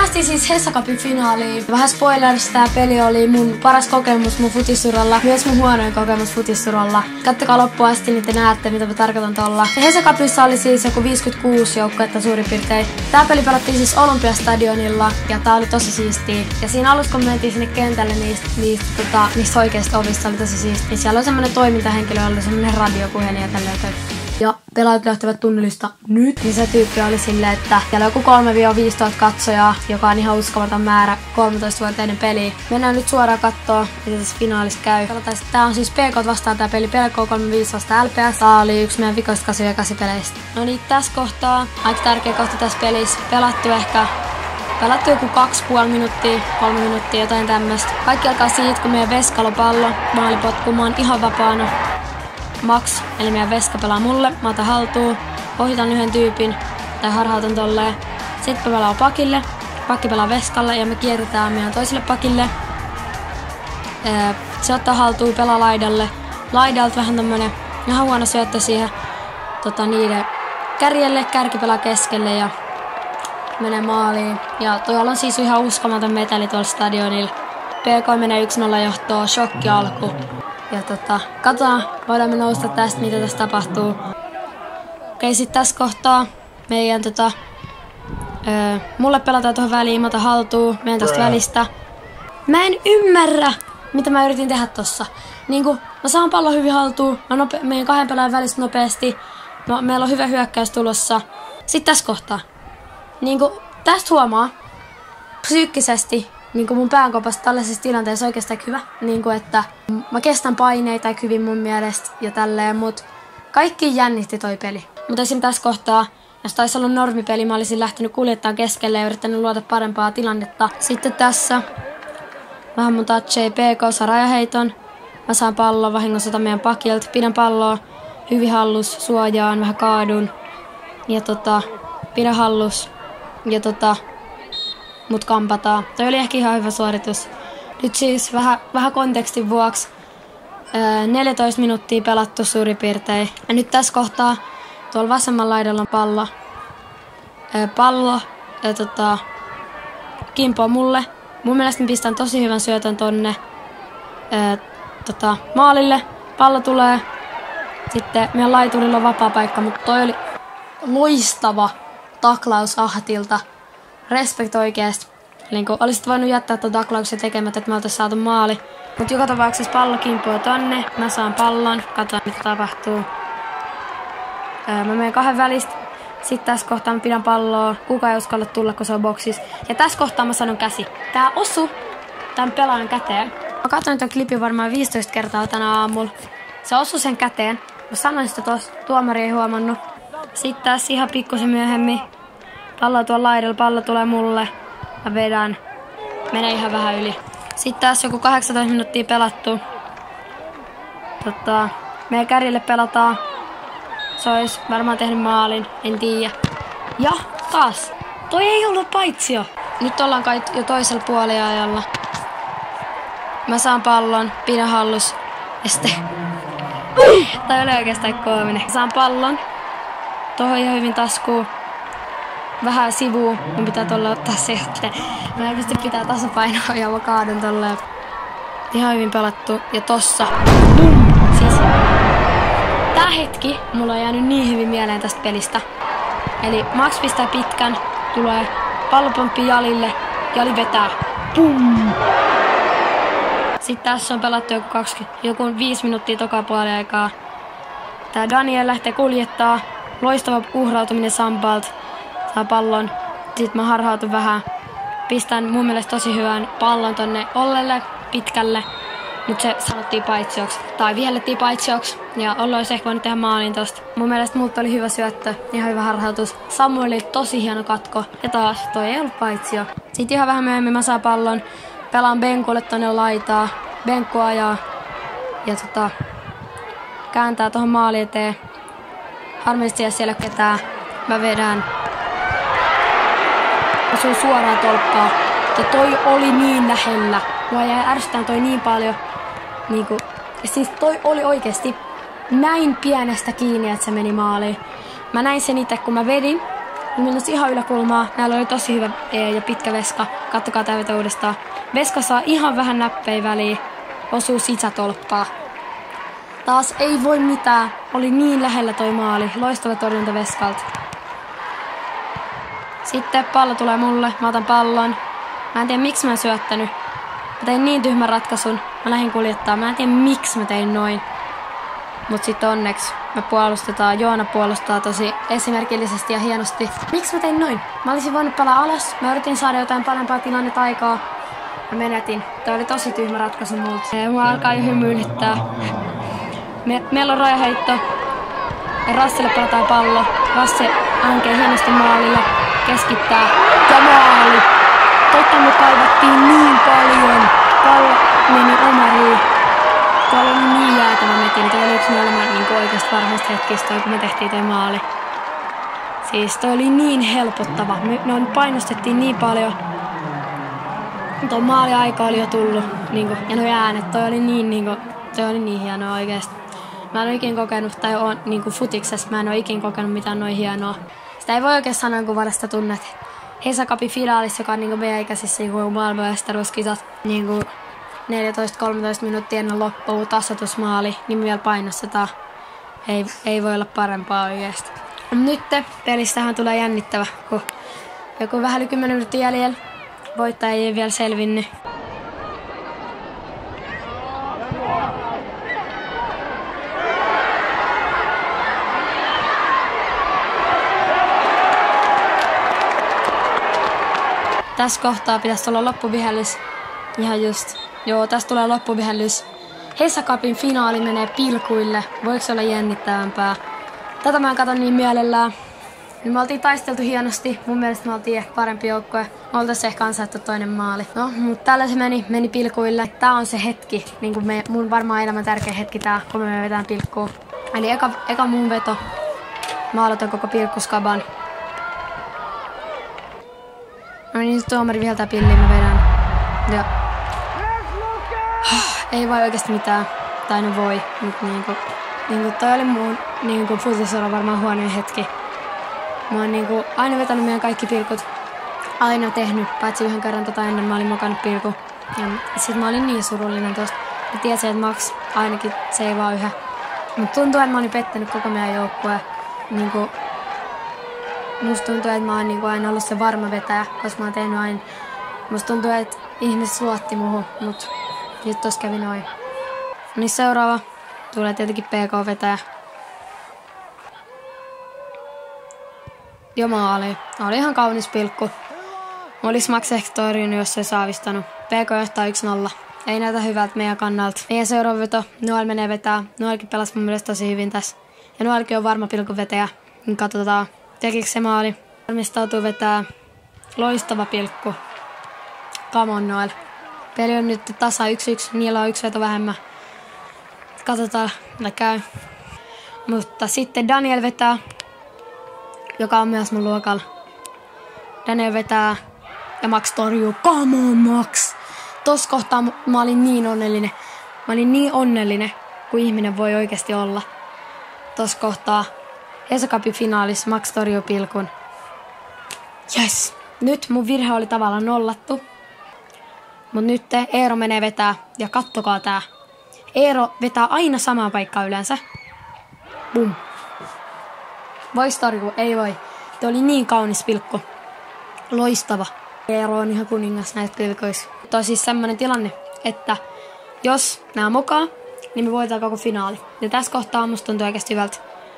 päästiin siis Hesa Cupin finaaliin. Vähän spoilerista, tää peli oli mun paras kokemus mun futissuralla. Myös mun huonoin kokemus futissuralla. Kattokaa loppuun asti, niin te näette, mitä mä tarkoitan tolla. Hesa Cupissa oli siis joku 56 joukkuetta suurin piirtein. Tää peli pelattiin siis Olympiastadionilla ja tää oli tosi siistiä. Ja siinä alussa, kun me mentiin sinne kentälle niistä oikeista ovista, oli tosi siistiä. Siellä oli semmonen toimintahenkilö, oli semmonen radiopuhelin ja tälleen. Ja pelaajat lähtevät tunnelista nyt. Niin se tyyppi oli silleen, että siellä on joku 3-5 katsojaa, joka on ihan uskomaton määrä 13-vuotiaiden peliä. Mennään nyt suoraan kattoo, mitä tässä finaalissa käy. Tää on siis PK vastaan tää peli, PK 35 vastaan LPS. Tää oli yksi meidän vikoista 8 peleistä. No niin, tässä kohtaa, aika tärkeä kohta tässä pelissä. Pelattu joku 2,5 minuuttia, 3 minuuttia, jotain tämmöstä. Kaikki alkaa siitä, kun meidän veskalla pallo, maalipotku, mä oon ihan vapaana. Max, eli meidän veska pelaa mulle, mä otan haltuun, ohitan yhden tyypin, tai harhautan tolleen. Sitten mä pelaan pakille, pakki pelaa veskalle ja me kierretään meidän toiselle pakille. Se ottaa haltuun, pelaa laidalle. Laidalta vähän tämmönen ihan huono syöttö siihen niiden kärjelle, kärki pelaa keskelle ja menee maaliin. Ja tuolla on siis ihan uskomaton meteli tuolla stadionilla. PK menee 1-0 johtoon, shokki alku. Ja katsotaan, voidaan me nousta tästä, mitä tässä tapahtuu. Okei, sit tässä kohtaa meidän mulle pelataan tuohon väliin, mä otan haltuun, menen tästä välistä. Mä en ymmärrä, mitä mä yritin tehdä tossa. Niinku, mä saan pallon hyvin haltuun, meidän 2 pelaajan välistä nopeasti. Meillä on hyvä hyökkäys tulossa. Sitten tässä kohtaa. Niinku, tästä huomaa psyykkisesti, niinku mun päänkopasta tällaisessa tilanteessa oikeastaan hyvä. Niinku, että mä kestän paineita hyvin mun mielestä ja tälleen, mut kaikki jännitti toi peli. Mutta esim. Tässä kohtaa, jos taisi olla normipeli, mä olisin lähtenyt kuljettamaan keskelle ja yrittänyt luoda parempaa tilannetta. Sitten tässä vähän mun touchei, PK saa rajaheiton. Mä saan pallon vahingossa meidän pakilta, pidän palloa hyvin hallus, suojaan, vähän kaadun. Ja pidän hallus. Ja mut kampataan. Toi oli ehkä ihan hyvä suoritus. Nyt siis vähän kontekstin vuoksi 14 minuuttia pelattu suurin piirtein. Ja nyt tässä kohtaa tuolla vasemmalla laidalla on pallo. Pallo kimpoo mulle. Mun mielestä mä pistän tosi hyvän syötön tonne maalille. Pallo tulee. Sitten meidän laiturilla on vapaa paikka, mutta toi oli loistava taklaus Ahtilta. Respekt oikeesti. Niin olisit voinut jättää tuon taklauksen tekemättä, että me oltais saatu maali. Mut joka tapauksessa pallo kimpuu tonne. Mä saan pallon. Katsotaan mitä tapahtuu. Mä menen 2 välistä. Sitten tässä kohtaa mä pidän palloa. Kukaan ei uskalla tulla, kun se on boksissa. Ja tässä kohtaa mä sanon käsi. Tää osu tämän pelaajan käteen. Mä katsoin ton klipin varmaan 15 kertaa tänä aamulla. Se osui sen käteen. Mä sanoin sitä tossa. Tuomari ei huomannut. Sitten tässä ihan pikkusen myöhemmin. Pallo tuolla laidalla. Pallo tulee mulle. Mä vedän. Menee ihan vähän yli. Sitten tässä joku 18 minuuttia pelattu. Meidän kärjelle pelataan. Se olisi varmaan tehnyt maalin, en tiedä. Ja taas, toi ei ollut paitsio. Nyt ollaan kai jo toisella puoliajalla. Mä saan pallon, pidän hallus. Ja sitten... Toi oli oikeastaan koominen. Saan pallon. Tohon ihan hyvin taskuun. Vähän sivuun. Mun pitää tuolla ottaa se, että mä en pysty pitää tasapainoa ja mä kaadun tolleen. Ihan hyvin pelattu. Ja tossa. Siis... Tää hetki mulla on jäänyt niin hyvin mieleen tästä pelistä. Eli Max pistää pitkän, tulee pallopomppi Jalille, Jali vetää. Pum! Sitten tässä on pelattu joku 5 minuuttia toka puoliaikaa. Tää Daniel lähtee kuljettaa. Loistava uhrautuminen Sampalta. Saa pallon. Sitten mä harhautun vähän. Pistän mun mielestä tosi hyvän pallon tonne Ollelle pitkälle. Mut se sanottiin paitsioksi. Tai vihellettiin paitsioksi. Ja Ollo olisi ehkä voinut tehdä maalin tosta. Mun mielestä multa oli hyvä syöttö. Ihan hyvä harhautus. Samuel oli tosi hieno katko. Ja taas toi ei ollut paitsio. Sitten ihan vähän myöhemmin mä saan pallon. Pelaan Benkulle tonne laitaa. Benkku ajaa. Ja kääntää tohon maali eteen. Harmillisesti siellä ei ole ketään. Mä vedän. Osuu suoraan tolppaa. Ja toi oli niin lähellä. Mua jäi ärsyttämään toi niin paljon. Niinku, siis toi oli oikeesti näin pienestä kiinni, että se meni maaliin. Mä näin sen itse, kun mä vedin. Mennään ihan yläkulmaa. Näillä oli tosi hyvä ja pitkä veska. Kattokaa tää veto uudestaan. Veska saa ihan vähän näppejä väliin. Osuu sisätolppaa. Taas ei voi mitään. Oli niin lähellä toi maali. Loistava torjunta Veskalta. Sitten pallo tulee mulle. Mä otan pallon. Mä en tiedä miksi mä en syöttänyt. Mä tein niin tyhmän ratkaisun. Mä lähdin kuljettaa. Mä en tiedä miksi mä tein noin. Mut sit onneksi me puolustetaan. Joona puolustaa tosi esimerkillisesti ja hienosti. Miksi mä tein noin? Mä olisin voinut palaa alas. Mä yritin saada jotain parempaa tilannetta aikaa. Mä menetin. Tää oli tosi tyhmä ratkaisu multa. Mua alkaa jo hymyilyttää. Meillä on rajaheitto. Rasselle pelataan pallo. Rasse hankee hienosti maalille. Keskittää. Ja maali. Totta me kaivattiin niin paljon. Pallo meni omariin. Tuolla oli niin jäätävä metin. Tuo oli yksi maailman niin oikeasta parhaista hetkistä, kun me tehtiin toi maali. Siis toi oli niin helpottava. Me painostettiin niin paljon. Tuo maaliaika oli jo tullut. Niin ja noi äänet. Toi oli niin hienoa oikeesti. Mä en ole ikin kokenut, tai on niin futiksessa, mä en ole ikin kokenut mitään noin hienoa. Sitä ei voi oikein sanoa, kun vasta tunnet. Hesa Cupin finaalissa, joka on niin meidän ikäisissä niin maailmanmestaruuskisat, niin 14-13 minuuttia ennen loppua, tasoitusmaali, niin vielä painostetaan. Ei voi olla parempaa oikeasti. Nyt pelissähän tulee jännittävä, kun joku vähän yli 10 minuuttia jäljellä. Voittaja ei vielä selvinnyt. Tässä kohtaa pitäisi olla loppuvihellys. Ihan just. Joo, tässä tulee loppuvihellys. Hesa Cupin finaali menee pilkuille. Voiko se olla jännittävämpää? Tätä mä katson niin mielellään. Me oltiin taisteltu hienosti. Mun mielestä me oltiin ehkä parempi joukkue. Me oltais ehkä ansaittu toinen maali. No, mutta tällä se meni pilkuille. Tää on se hetki. Niin kuin mun varmaan elämän tärkeä hetki tää, kun me vetään pilkkuun. Eli eka mun veto. Mä aloitan koko pilkkuskaban. No niin, tuomari viheltää pilliin, mä vedän. Ja... ei voi oikeesti mitään. Tai no voi, mut niinku toi oli mun futisura varmaan huonoin hetki. Mä oon aina vetänyt meidän kaikki pilkut. Aina tehnyt, paitsi yhden kerran ennen mä olin mokannut pilku. Ja sit mä olin niin surullinen tosta. Mä tiesin, että Max ainakin seivaa yhä. Mut tuntuu, että mä olin pettänyt koko meidän joukkueen. Musta tuntuu, että mä oon aina ollut se varma vetäjä, koska mä oon tehnyt aina. Musta tuntuu, että ihmiset luotti muhun, mut nyt tossa kävi noin. Niin seuraava tulee tietenkin PK-vetäjä. Jo maali. Oli ihan kaunis pilkku. Olis Max ehkä torjunut, jos ei saavistanut. PK johtaa 1-0. Ei näytä hyvältä meidän kannalta. Meidän seuraava veto. Noel menee vetää. Noelkin pelasi mun mielestä tosi hyvin tässä. Ja Noelkin on varma pilkkuvetäjä. Niin katsotaan. Tekikö se maali? Valmistautuu vetää. Loistava pilkku. Come on Noel. Peli on nyt tasa 1-1. Niillä on 1 veto vähemmän. Katsotaan mitä käy. Mutta sitten Daniel vetää. Joka on myös mun luokalla. Daniel vetää. Ja Max torjuu. Come on Max. Tossa kohtaa mä olin niin onnellinen. Mä olin niin onnellinen, kuin ihminen voi oikeasti olla. Tossa kohtaa. Hesa Cupin finaalissa Max torjuu pilkun. Yes. Nyt mun virhe oli tavallaan nollattu. Mut nyt Eero menee vetää. Ja kattokaa tää. Eero vetää aina samaan paikkaan yleensä. Bum. Vois torjua? Ei voi. Tuo oli niin kaunis pilkku. Loistava. Eero on ihan kuningas näitä pilkoissa. Tuo on siis semmonen tilanne, että jos nää mokaa, niin me voitetaan koko finaali. Ja tässä kohtaa musta tuntuu oikeasti hyvältä.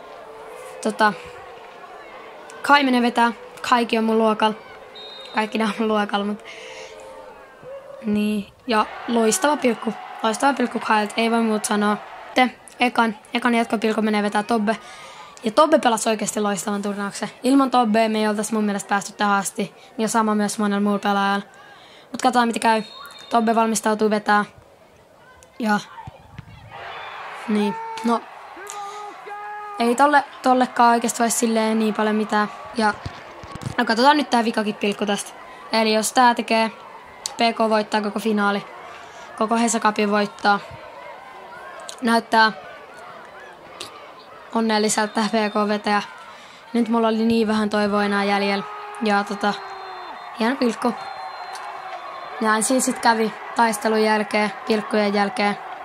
Kai menee vetää. Kaikki on mun luokalla. Kaikki nää on mun luokalla, mutta... Niin. Ja loistava pilkku. Loistava pilkku Kailta. Ei voi muut sanoa. Ekan jatkopilkku menee vetää Tobbe. Ja Tobbe pelasi oikeasti loistavan turnauksen. Ilman Tobbea me ei oltais mun mielestä päästy tähän asti. Ja sama myös monella muulla pelaajalla. Mut katsotaan mitä käy. Tobbe valmistautuu vetää. Ja... Niin. No... Ei tollekaan oikeesti vois silleen niin paljon mitään. Ja... No katsotaan nyt tää vikakin pilkku tästä. Eli jos tää tekee... PK voittaa koko finaali. Koko Hesa Cupin voittaa. Näyttää onnelliselta PK-vetäjä. Nyt mulla oli niin vähän toivoa enää jäljellä. Ja hieno pilkku. Näin siinä sit kävi taistelun jälkeen, pilkkujen jälkeen.